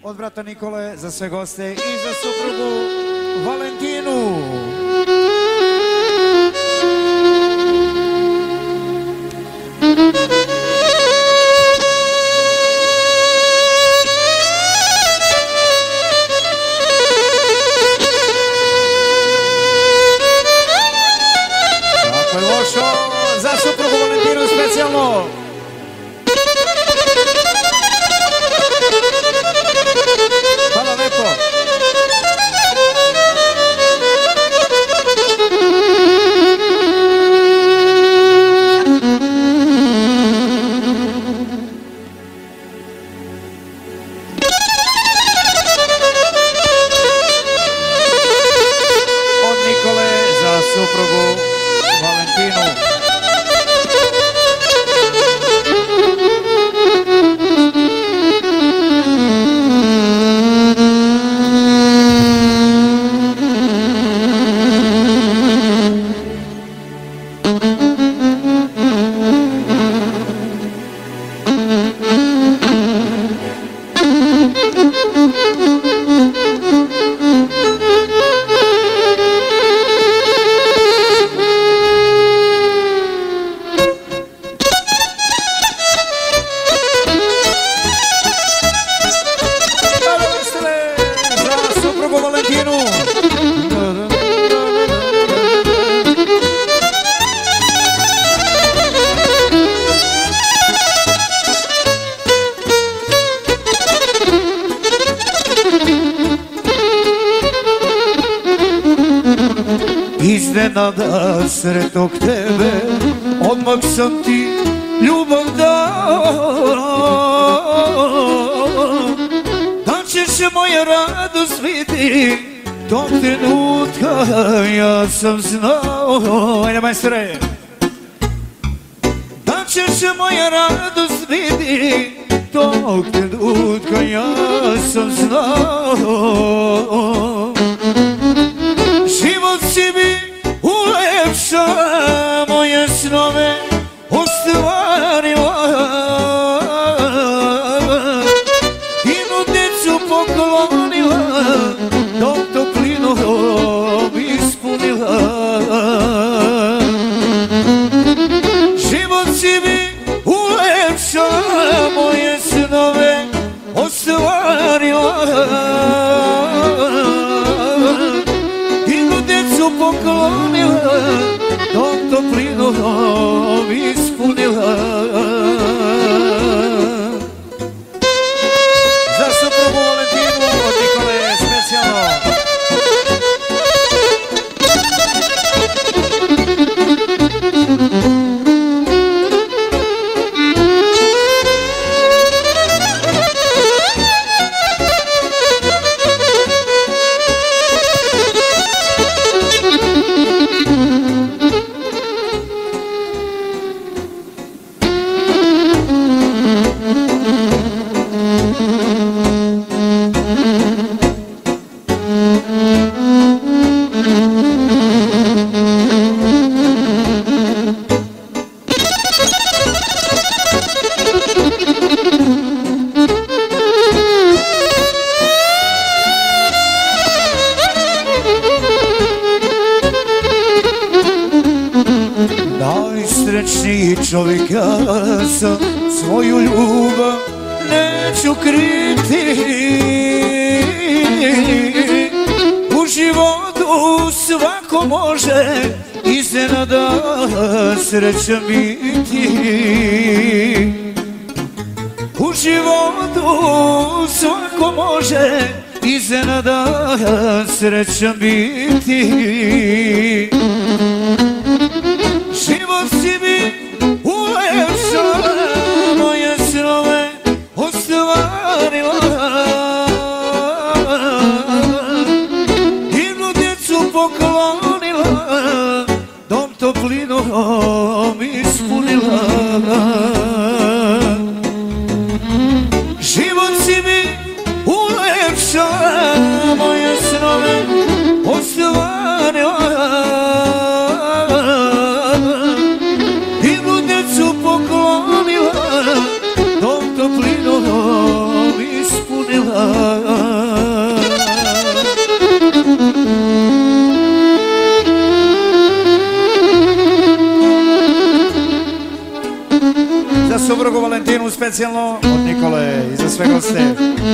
od brata Nikole za sve goste i za suprugu Valentinu. Tako je lošo za suprugu Valentinu specijalno. Hvala lepo. Od Nikole za suprugu Valentinu. Iznenada sretnog tebe, odmah sam ti ljubav dao. Da ćeš moja radost vidi, tog trenutka ja sam znao. Ajde majstore. Da ćeš moja radost vidi, tog trenutka ja sam znao. Život si mi ulepša, moje snove ostvarila. Finu decu poklonila, dom toplinom ispunila. Život si mi ulepša, moje snove ostvarila. Poklonila, dom toplinom ispunila. Za suprugu Valentinu od Nikole specijalno. Najsrećniji čovjek ja sam, svoju ljubav neću kriti. U životu svako može iznenada srećan biti. U životu svako može iznenada srećan biti. Život si mi ulepša, moje snove ostvarila. Divnu djecu poklonila, dom toplinom ispunila. Život si mi ulepša, moje snove ostvarila. specijalno od Nikole i za sve goste.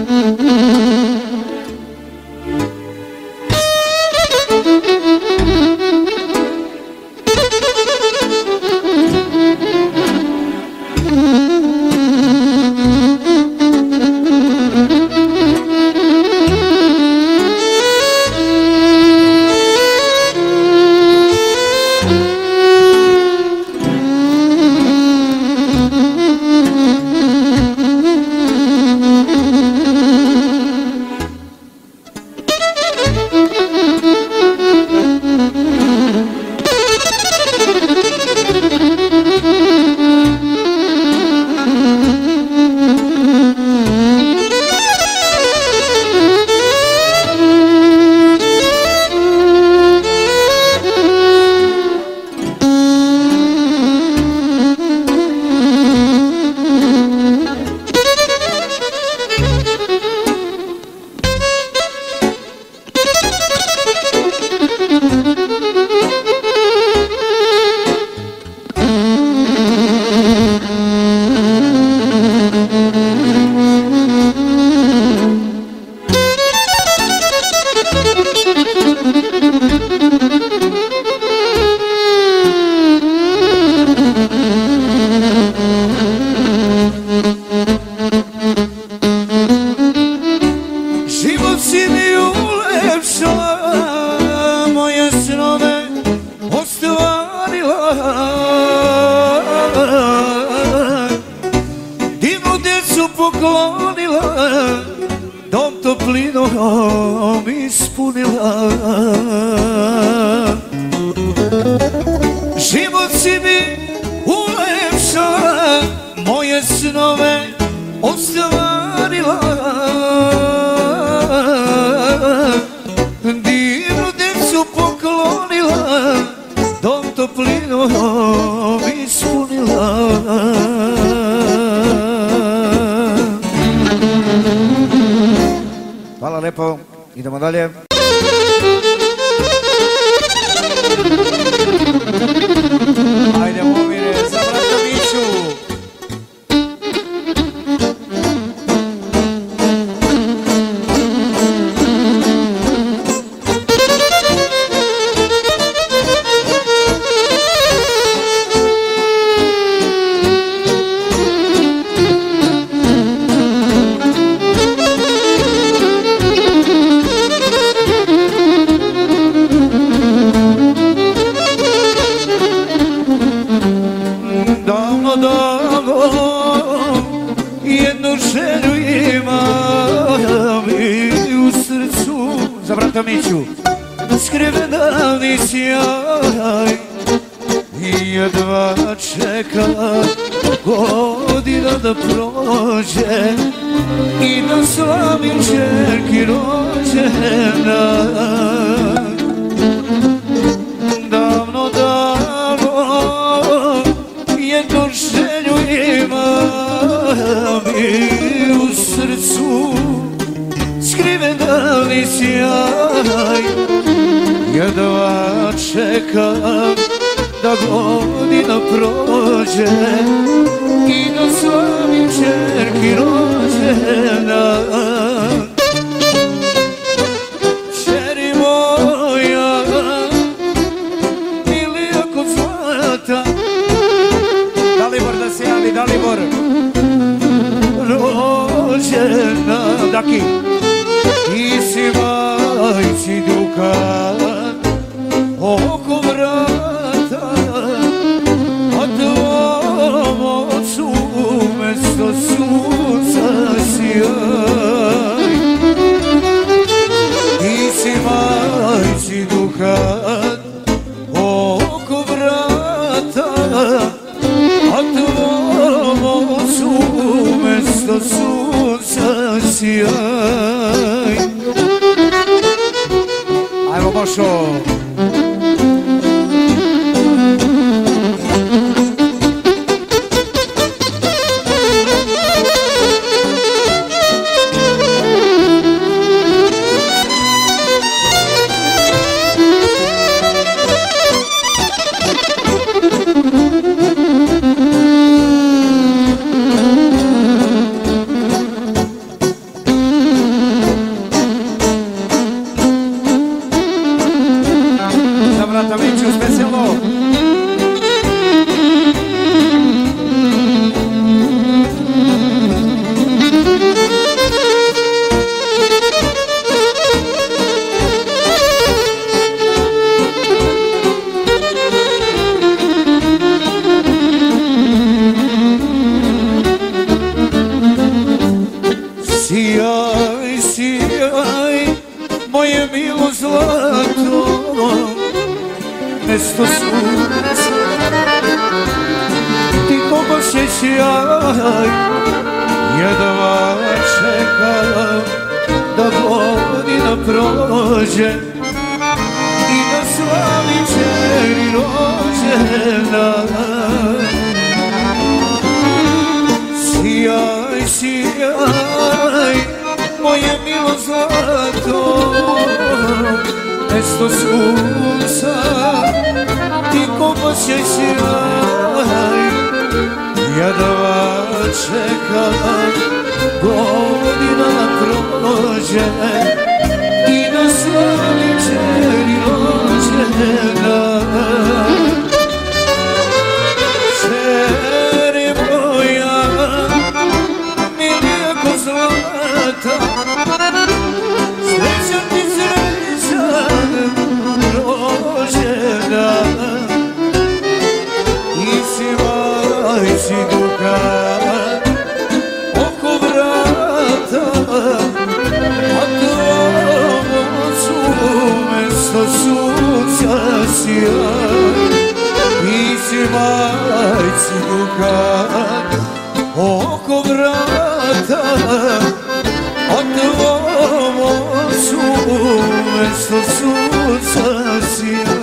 Hvala lepo, idemo dalje. Ajde, Momire, za brata Miću. Za brata Miću. Skriveni sjaj i jedva čeka godina da prođe i da slavim čerki rođendan. Davno, davno jednu želju imam i u srcu skriveni sjaj, jedva čekam da godina prođe i da slavim čerki rođendan. Čeri moja, ili ako zlata, Dalibor da se javi, Dalibor. Rođendan, Daki. Ti si majci dukan oko vrata, a tvom ocu umesto sunca sjaj. Ti si majci dukan oko vrata, a tvom ocu umesto sunca sjaj. Ajmo Bošo! Sijaj, sijaj, moje milo zlato, mesto sunca. Ti kogo se sjaj, jedva čekam da godina prođe i da slavi čeri rođendan. Sijaj, sijaj, moje milo zlato, mesto sunca. Ti kogo se sjaj, jedva čekam godina prođe i da slavi čeri rođendan. Čeri moja, milija ko zlata, srećan ti srećan rođendan. I si majci dugan oko vrata, a tamo su mesto sunca sjaj. I si majci dugan oko vrata, a tamo su mesto sunca sjaj.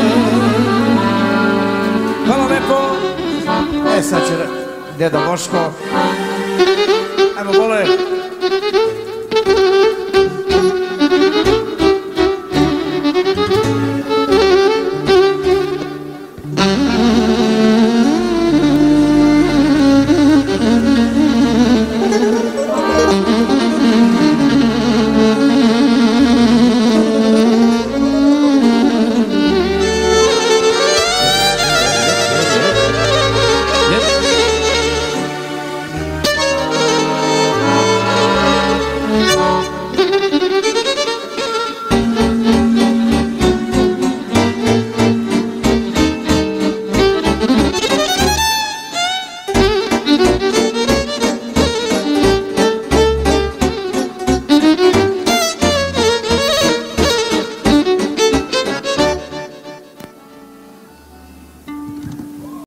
Sad će Deda Boško